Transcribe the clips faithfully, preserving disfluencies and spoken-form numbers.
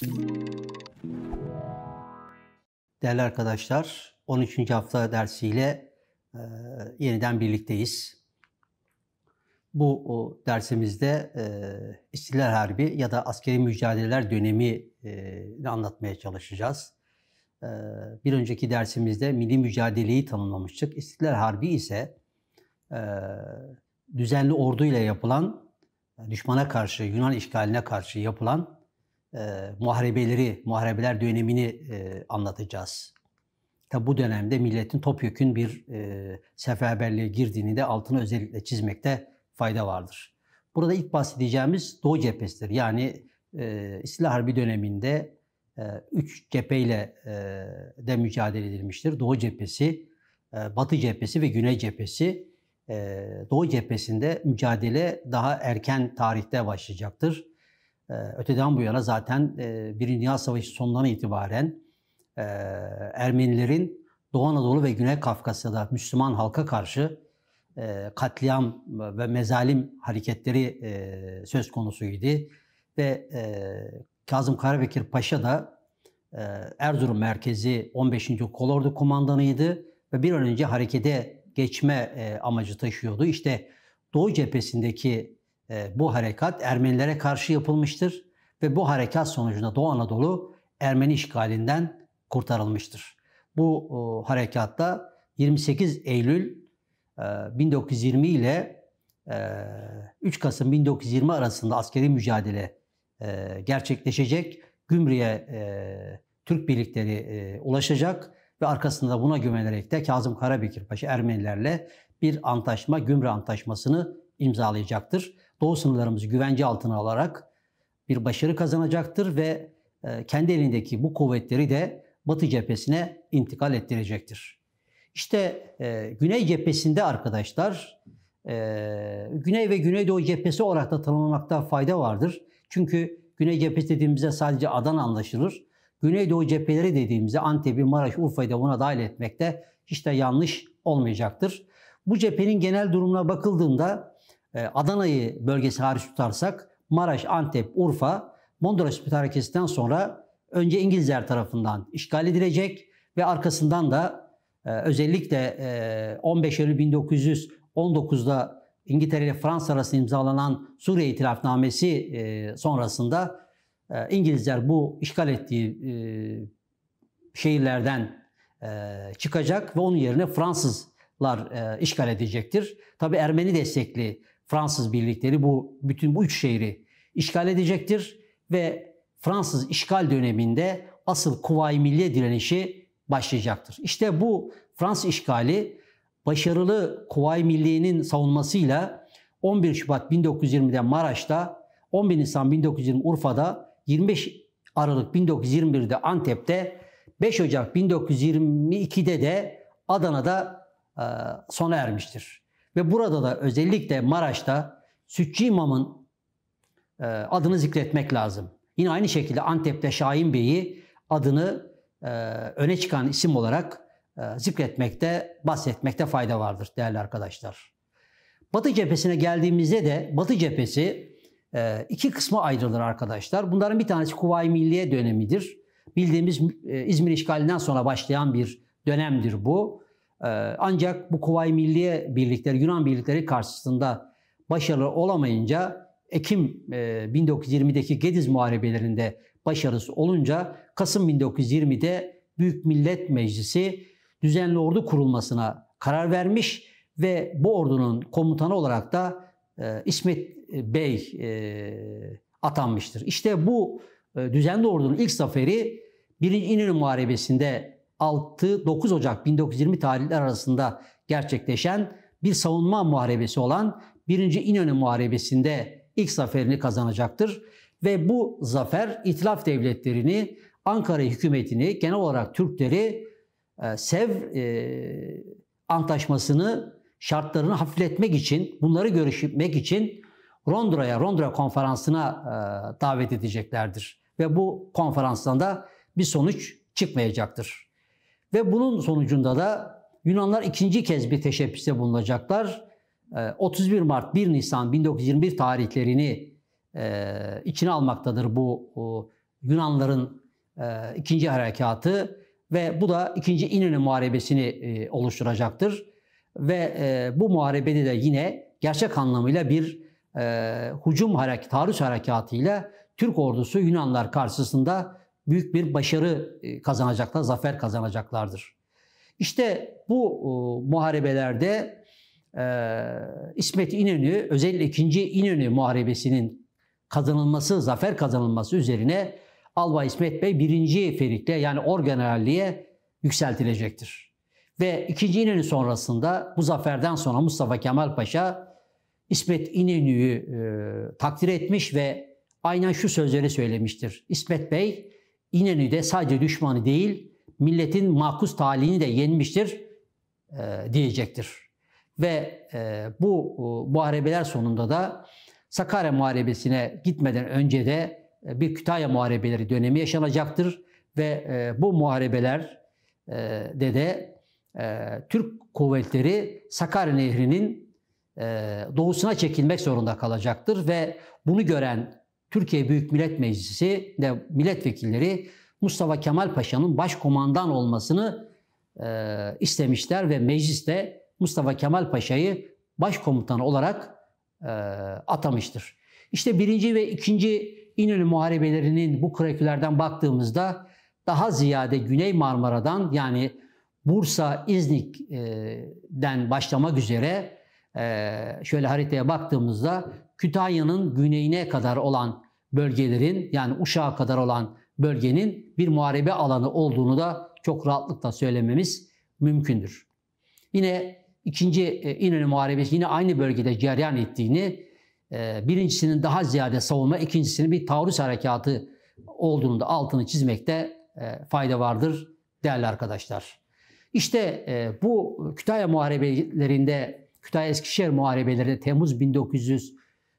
Değerli arkadaşlar, on üçüncü hafta dersiyle e, yeniden birlikteyiz. Bu o, dersimizde e, İstiklal Harbi ya da askeri mücadeleler dönemi e, anlatmaya çalışacağız. E, bir önceki dersimizde milli mücadeleyi tanımlamıştık. İstiklal Harbi ise e, düzenli orduyla yapılan, düşmana karşı, Yunan işgaline karşı yapılan e, muharebeleri, muharebeler dönemini e, anlatacağız. Tabi bu dönemde milletin topyekün bir e, seferberliğe girdiğini de altını özellikle çizmekte fayda vardır. Burada ilk bahsedeceğimiz Doğu cephesidir. Yani e, İstiklal Harbi döneminde e, üç cepheyle e, de mücadele edilmiştir. Doğu cephesi, e, Batı cephesi ve Güney cephesi. E, Doğu cephesinde mücadele daha erken tarihte başlayacaktır. E, öteden bu yana zaten e, Birinci Dünya Savaşı sonundan itibaren e, Ermenilerin Doğu Anadolu ve Güney Kafkasya'da Müslüman halka karşı e, katliam ve mezalim hareketleri e, söz konusuydu. Ve e, Kazım Karabekir Paşa da e, Erzurum merkezi on beşinci Kolordu kumandanıydı ve bir an önce harekete geçme e, amacı taşıyordu. İşte Doğu cephesindeki e, bu harekat Ermenilere karşı yapılmıştır ve bu harekat sonucunda Doğu Anadolu Ermeni işgalinden kurtarılmıştır. Bu o, harekatta yirmi sekiz Eylül e, bin dokuz yüz yirmi ile e, üç Kasım bin dokuz yüz yirmi arasında askeri mücadele e, gerçekleşecek. Gümrük'e e, Türk birlikleri e, ulaşacak ve arkasında buna güvenerek de Kazım Karabekir Paşa Ermenilerle bir antlaşma, Gümrük Antlaşması'nı imzalayacaktır. Doğu sınırlarımızı güvence altına alarak bir başarı kazanacaktır ve e, kendi elindeki bu kuvvetleri de Batı cephesine intikal ettirecektir. İşte e, Güney cephesinde arkadaşlar, e, Güney ve Güneydoğu cephesi olarak da tanımlamakta fayda vardır. Çünkü Güney cephesi dediğimizde sadece Adana anlaşılır. Güneydoğu cepheleri dediğimizde Antep'i, Maraş, Urfa'yı da buna dahil etmekte hiç de yanlış olmayacaktır. Bu cephenin genel durumuna bakıldığında e, Adana'yı bölgesi hariç tutarsak Maraş, Antep, Urfa, Mondros Mütarekesi'nden sonra önce İngilizler tarafından işgal edilecek ve arkasından da e, özellikle e, on beş Eylül bin dokuz yüz on dokuz'da İngiltere ile Fransa arasında imzalanan Suriye İtilafnamesi e, sonrasında e, İngilizler bu işgal ettiği e, şehirlerden e, çıkacak ve onun yerine Fransızlar e, işgal edecektir. Tabi Ermeni destekli Fransız birlikleri bu bütün bu üç şehri işgal edecektir ve Fransız işgal döneminde asıl Kuvayi Milliye direnişi başlayacaktır. İşte bu Fransız işgali başarılı Kuvayi Milliye'nin savunmasıyla on bir Şubat bin dokuz yüz yirmi'de Maraş'ta, on bir Nisan bin dokuz yüz yirmi Urfa'da, yirmi beş Aralık bin dokuz yüz yirmi bir'de Antep'te, beş Ocak bin dokuz yüz yirmi iki'de de Adana'da e, sona ermiştir. Ve burada da özellikle Maraş'ta Sütçü İmam'ın e, adını zikretmek lazım. Yine aynı şekilde Antep'te Şahin Bey'i adını e, öne çıkan isim olarak e, zikretmekte, bahsetmekte fayda vardır değerli arkadaşlar. Batı cephesine geldiğimizde de Batı cephesi e, iki kısma ayrılır arkadaşlar. Bunların bir tanesi Kuvayi Milliye dönemidir. Bildiğimiz e, İzmir işgalinden sonra başlayan bir dönemdir bu. E, ancak bu Kuvayi Milliye birlikleri, Yunan birlikleri karşısında başarılı olamayınca Ekim bin dokuz yüz yirmi'deki Gediz Muharebelerinde başarısı olunca Kasım bin dokuz yüz yirmi'de Büyük Millet Meclisi düzenli ordu kurulmasına karar vermiş ve bu ordunun komutanı olarak da e, İsmet Bey e, atanmıştır. İşte bu e, düzenli ordunun ilk zaferi birinci İnönü Muharebesi'nde altı dokuz Ocak bin dokuz yüz yirmi tarihler arasında gerçekleşen bir savunma muharebesi olan birinci İnönü Muharebesi'nde ilk zaferini kazanacaktır. Ve bu zafer İtilaf devletlerini, Ankara hükümetini, genel olarak Türkleri e, Sevr e, Antlaşması'nı, şartlarını hafifletmek için, bunları görüşmek için Londra'ya, Londra Konferansı'na e, davet edeceklerdir. Ve bu konferanstan da bir sonuç çıkmayacaktır. Ve bunun sonucunda da Yunanlar ikinci kez bir teşebbüste bulunacaklar. otuz bir Mart bir Nisan bin dokuz yüz yirmi bir tarihlerini içine almaktadır bu Yunanların e, ikinci harekatı ve bu da ikinci İnönü Muharebesi'ni e, oluşturacaktır. Ve e, bu muharebede de yine gerçek anlamıyla bir e, hücum harekatı, taarruz harekatıyla Türk ordusu Yunanlar karşısında büyük bir başarı kazanacaklar, zafer kazanacaklardır. İşte bu e, muharebelerde e, İsmet İnönü, özellikle ikinci İnönü Muharebesi'nin kazanılması, zafer kazanılması üzerine Albay İsmet Bey birinci Ferik'te yani orgeneralliğe yükseltilecektir. Ve ikinci İnönü sonrasında bu zaferden sonra Mustafa Kemal Paşa İsmet İnönü'yü e, takdir etmiş ve aynen şu sözleri söylemiştir. İsmet Bey İnönü'de sadece düşmanı değil, milletin makus talihini de yenmiştir e, diyecektir. Ve e, bu e, muharebeler sonunda da Sakarya Muharebesi'ne gitmeden önce de e, bir Kütahya Muharebeleri dönemi yaşanacaktır. Ve e, bu muharebeler e, de de e, Türk kuvvetleri Sakarya Nehri'nin e, doğusuna çekilmek zorunda kalacaktır. Ve bunu gören Türkiye Büyük Millet Meclisi de milletvekilleri Mustafa Kemal Paşa'nın başkomandan olmasını e, istemişler ve mecliste Mustafa Kemal Paşa'yı başkomutan olarak e, atamıştır. İşte birinci ve ikinci İnönü Muharebelerinin bu kroniklerden baktığımızda daha ziyade Güney Marmara'dan yani Bursa, İznik'den başlamak üzere e, şöyle haritaya baktığımızda Kütahya'nın güneyine kadar olan bölgelerin yani Uşak'a kadar olan bölgenin bir muharebe alanı olduğunu da çok rahatlıkla söylememiz mümkündür. Yine ikinci İnönü Muharebesi yine aynı bölgede cereyan ettiğini, birincisinin daha ziyade savunma, ikincisinin bir taarruz harekatı olduğunu da altını çizmekte fayda vardır değerli arkadaşlar. İşte bu Kütahya Muharebelerinde, Kütahya Eskişehir Muharebelerinde Temmuz bin dokuz yüz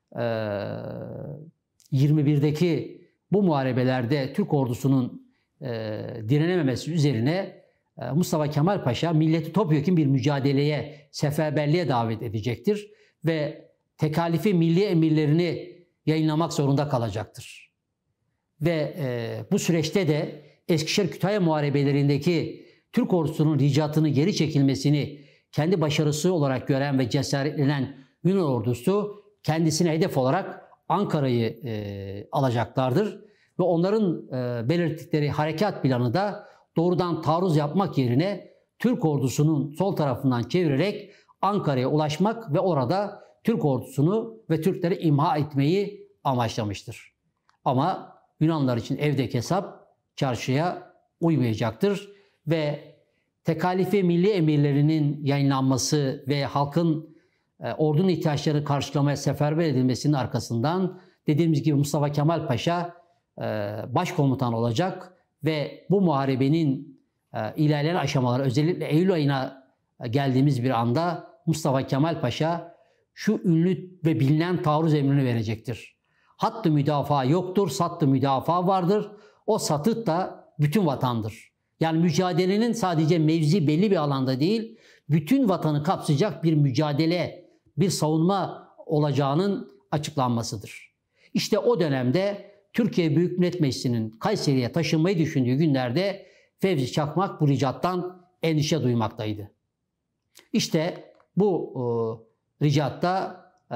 yirmi birdeki bu muharebelerde Türk ordusunun e, direnememesi üzerine e, Mustafa Kemal Paşa milleti topyekun bir mücadeleye, seferberliğe davet edecektir ve tekalifi milli emirlerini yayınlamak zorunda kalacaktır. Ve e, bu süreçte de Eskişehir-Kütahya muharebelerindeki Türk ordusunun ricatını geri çekilmesini kendi başarısı olarak gören ve cesaretlenen Yunan ordusu kendisine hedef olarak Ankara'yı e, alacaklardır. Ve onların e, belirttikleri harekat planı da doğrudan taarruz yapmak yerine Türk ordusunun sol tarafından çevirerek Ankara'ya ulaşmak ve orada Türk ordusunu ve Türkleri imha etmeyi amaçlamıştır. Ama Yunanlar için evdeki hesap çarşıya uymayacaktır ve tekalifi milli emirlerinin yayınlanması ve halkın e, ordunun ihtiyaçlarını karşılamaya seferber edilmesinin arkasından dediğimiz gibi Mustafa Kemal Paşa e, başkomutan olacak ve bu muharebenin e, ilerleyen aşamaları özellikle Eylül ayına geldiğimiz bir anda Mustafa Kemal Paşa şu ünlü ve bilinen taarruz emrini verecektir. Hattı müdafaa yoktur, sattı müdafaa vardır. O satıt da bütün vatandır. Yani mücadelenin sadece mevzi belli bir alanda değil, bütün vatanı kapsayacak bir mücadele, bir savunma olacağının açıklanmasıdır. İşte o dönemde Türkiye Büyük Millet Meclisi'nin Kayseri'ye taşınmayı düşündüğü günlerde Fevzi Çakmak bu ricattan endişe duymaktaydı. İşte bu e, ricatta e,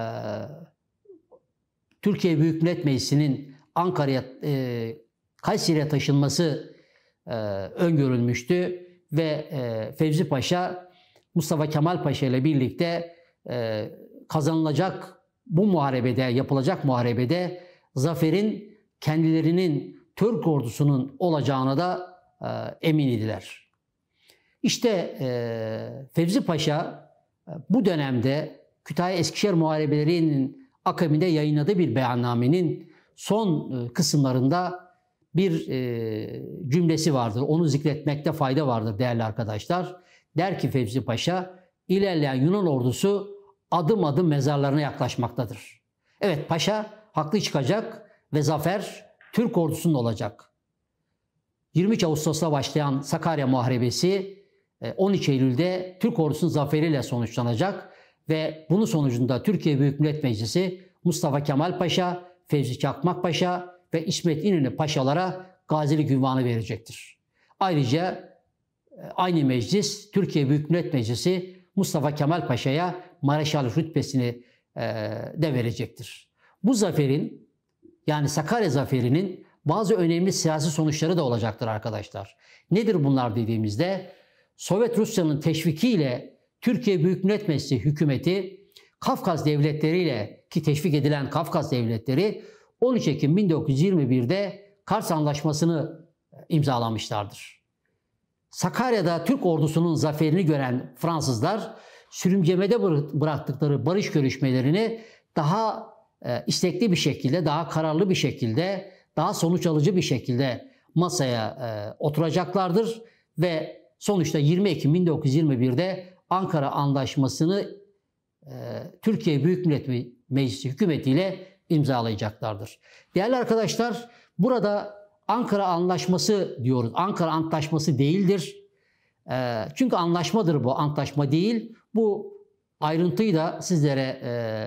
Türkiye Büyük Millet Meclisi'nin Ankara'ya, e, Kayseri'ye taşınması e, öngörülmüştü ve e, Fevzi Paşa Mustafa Kemal Paşa ile birlikte e, kazanılacak bu muharebede, yapılacak muharebede zaferin kendilerinin Türk ordusunun olacağına da e, emin idiler. İşte e, Fevzi Paşa e, bu dönemde Kütahya Eskişehir Muharebelerinin akabinde yayınladığı bir beyannamenin son e, kısımlarında bir e, cümlesi vardır. Onu zikretmekte fayda vardır değerli arkadaşlar. Der ki Fevzi Paşa, ilerleyen Yunan ordusu adım adım mezarlarına yaklaşmaktadır. Evet, Paşa haklı çıkacak ve zafer Türk ordusunun olacak. yirmi üç Ağustos'ta başlayan Sakarya Muharebesi on üç Eylül'de Türk ordusunun zaferiyle sonuçlanacak ve bunun sonucunda Türkiye Büyük Millet Meclisi Mustafa Kemal Paşa, Fevzi Çakmak Paşa ve İsmet İnönü paşalara gazilik ünvanı verecektir. Ayrıca aynı meclis, Türkiye Büyük Millet Meclisi Mustafa Kemal Paşa'ya Mareşal rütbesini de verecektir. Bu zaferin, yani Sakarya Zaferi'nin bazı önemli siyasi sonuçları da olacaktır arkadaşlar. Nedir bunlar dediğimizde, Sovyet Rusya'nın teşvikiyle Türkiye Büyük Millet Meclisi hükümeti Kafkas devletleriyle, ki teşvik edilen Kafkas devletleri, on üç Ekim bin dokuz yüz yirmi bir'de Kars Anlaşması'nı imzalamışlardır. Sakarya'da Türk ordusunun zaferini gören Fransızlar, sürümcemede bıraktıkları barış görüşmelerini daha istekli bir şekilde, daha kararlı bir şekilde, daha sonuç alıcı bir şekilde masaya oturacaklardır ve sonuçta yirmi Ekim bin dokuz yüz yirmi bir'de Ankara Anlaşması'nı Türkiye Büyük Millet Meclisi hükümetiyle imzalayacaklardır. Değerli arkadaşlar, burada Ankara Anlaşması diyoruz. Ankara Antlaşması değildir. Çünkü anlaşmadır bu, antlaşma değil. Bu ayrıntıyı da sizlere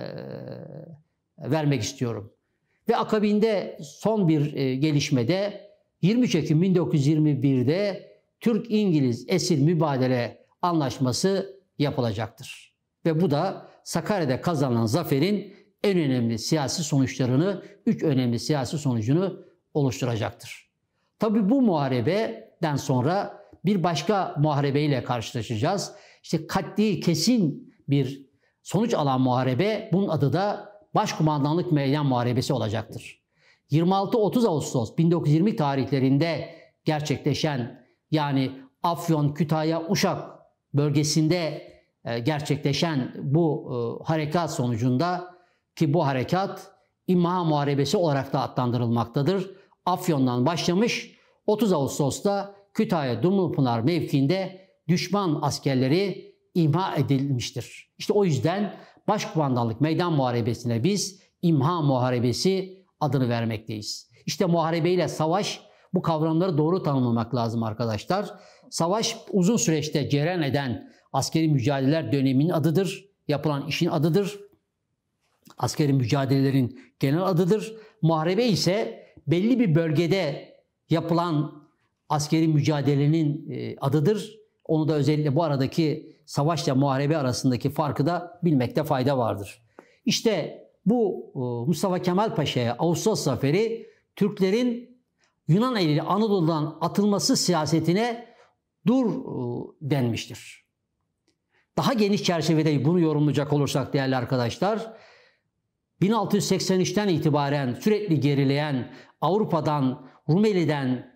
vermek istiyorum. Ve akabinde son bir gelişmede yirmi üç Ekim bin dokuz yüz yirmi bir'de Türk-İngiliz esir mübadele anlaşması yapılacaktır. Ve bu da Sakarya'da kazanılan zaferin en önemli siyasi sonuçlarını, üç önemli siyasi sonucunu oluşturacaktır. Tabii bu muharebeden sonra bir başka muharebeyle karşılaşacağız. İşte katli, kesin bir sonuç alan muharebe, bunun adı da Başkumandanlık Meydan Muharebesi olacaktır. yirmi altı otuz Ağustos bin dokuz yüz yirmi tarihlerinde gerçekleşen, yani Afyon, Kütahya, Uşak bölgesinde gerçekleşen bu harekat sonucunda, ki bu harekat İmha Muharebesi olarak da adlandırılmaktadır, Afyon'dan başlamış, otuz Ağustos'ta Kütahya Dumlupınar mevkiinde düşman askerleri imha edilmiştir. İşte o yüzden Başkumandanlık Meydan Muharebesi'ne biz İmha Muharebesi adını vermekteyiz. İşte muharebeyle savaş, bu kavramları doğru tanımlamak lazım arkadaşlar. Savaş uzun süreçte cereyan eden askeri mücadeleler döneminin adıdır. Yapılan işin adıdır. Askeri mücadelelerin genel adıdır. Muharebe ise belli bir bölgede yapılan askeri mücadelenin adıdır. Onu da özellikle bu aradaki savaşla muharebe arasındaki farkı da bilmekte fayda vardır. İşte bu Mustafa Kemal Paşa'ya Ağustos Zaferi, Türklerin Yunan eliyle Anadolu'dan atılması siyasetine dur denmiştir. Daha geniş çerçevede bunu yorumlayacak olursak değerli arkadaşlar, bin altı yüz seksen üç'ten itibaren sürekli gerileyen, Avrupa'dan, Rumeli'den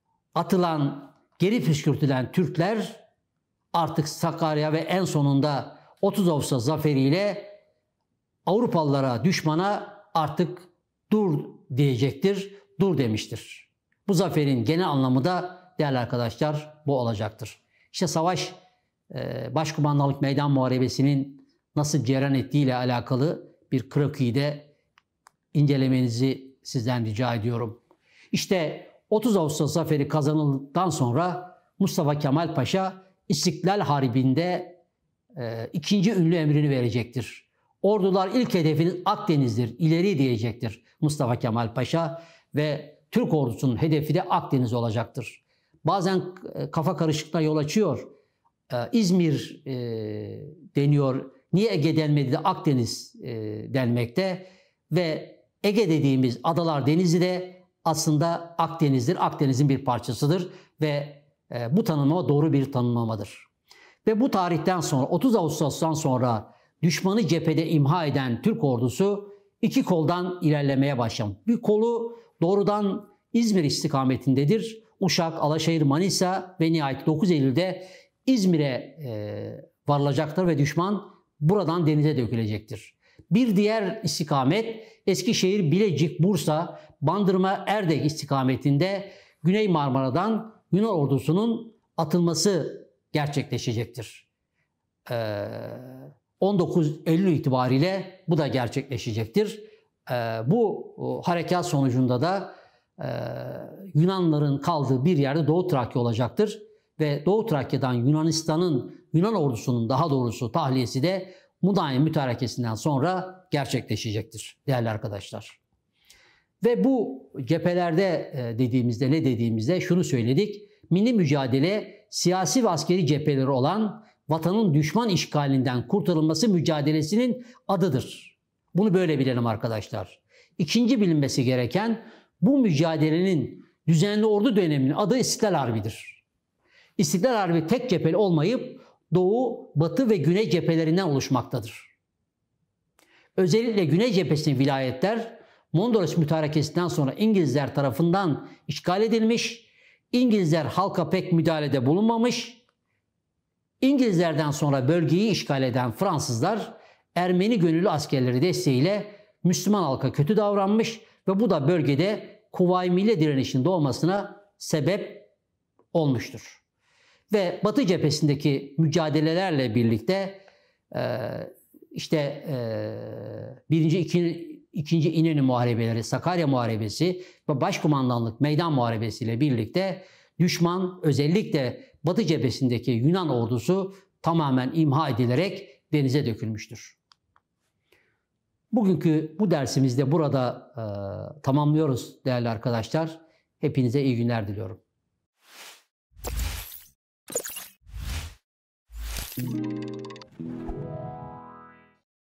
atılan, geri püskürtülen Türkler artık Sakarya ve en sonunda otuz Ağustos zaferiyle Avrupalılara, düşmana artık dur diyecektir, dur demiştir. Bu zaferin genel anlamı da değerli arkadaşlar bu olacaktır. İşte savaş, Başkumandanlık Meydan Muharebesi'nin nasıl cereyan ettiği ile alakalı bir krokiyi de incelemenizi sizden rica ediyorum. İşte otuz Ağustos zaferi kazanıldıktan sonra Mustafa Kemal Paşa İstiklal Harbi'nde e, ikinci ünlü emrini verecektir. Ordular ilk hedefiniz Akdeniz'dir, ileri diyecektir Mustafa Kemal Paşa ve Türk ordusunun hedefi de Akdeniz olacaktır. Bazen e, kafa karışıklığına yol açıyor. E, İzmir e, deniyor. Niye Ege denmedi de Akdeniz e, denmekte ve Ege dediğimiz adalar denizi de aslında Akdeniz'dir. Akdeniz'in bir parçasıdır ve e, bu tanımlama doğru bir tanımlamadır. Ve bu tarihten sonra otuz Ağustos'tan sonra düşmanı cephede imha eden Türk ordusu iki koldan ilerlemeye başlamış. Bir kolu doğrudan İzmir istikametindedir. Uşak, Alaşehir, Manisa ve nihayet dokuz Eylül'de İzmir'e e, varılacaktır ve düşman buradan denize dökülecektir. Bir diğer istikamet Eskişehir, Bilecik, Bursa, Bandırma, Erdek istikametinde Güney Marmara'dan Yunan ordusunun atılması gerçekleşecektir. Ee, on dokuz Eylül itibariyle bu da gerçekleşecektir. Ee, bu o, harekat sonucunda da e, Yunanların kaldığı bir yerde Doğu Trakya olacaktır. Ve Doğu Trakya'dan Yunanistan'ın, Yunan ordusunun daha doğrusu tahliyesi de Mudanya Mütarekesi'nden sonra gerçekleşecektir değerli arkadaşlar. Ve bu cephelerde dediğimizde ne dediğimizde şunu söyledik. Milli mücadele siyasi ve askeri cepheleri olan vatanın düşman işgalinden kurtarılması mücadelesinin adıdır. Bunu böyle bilelim arkadaşlar. İkinci bilinmesi gereken bu mücadelenin düzenli ordu döneminin adı İstiklal Harbi'dir. İstiklal Harbi tek cepheli olmayıp Doğu, Batı ve Güney cephelerinden oluşmaktadır. Özellikle Güney cephesinin vilayetler Mondros Mütarekesi'nden sonra İngilizler tarafından işgal edilmiş, İngilizler halka pek müdahalede bulunmamış, İngilizlerden sonra bölgeyi işgal eden Fransızlar Ermeni gönüllü askerleri desteğiyle Müslüman halka kötü davranmış ve bu da bölgede Kuvayi Milliye direnişinin doğmasına sebep olmuştur. Ve Batı cephesindeki mücadelelerle birlikte işte birinci, ikinci, ikinci İnönü Muharebeleri, Sakarya Muharebesi ve Başkumandanlık Meydan Muharebesi ile birlikte düşman özellikle Batı cephesindeki Yunan ordusu tamamen imha edilerek denize dökülmüştür. Bugünkü bu dersimizde burada e, tamamlıyoruz değerli arkadaşlar. Hepinize iyi günler diliyorum.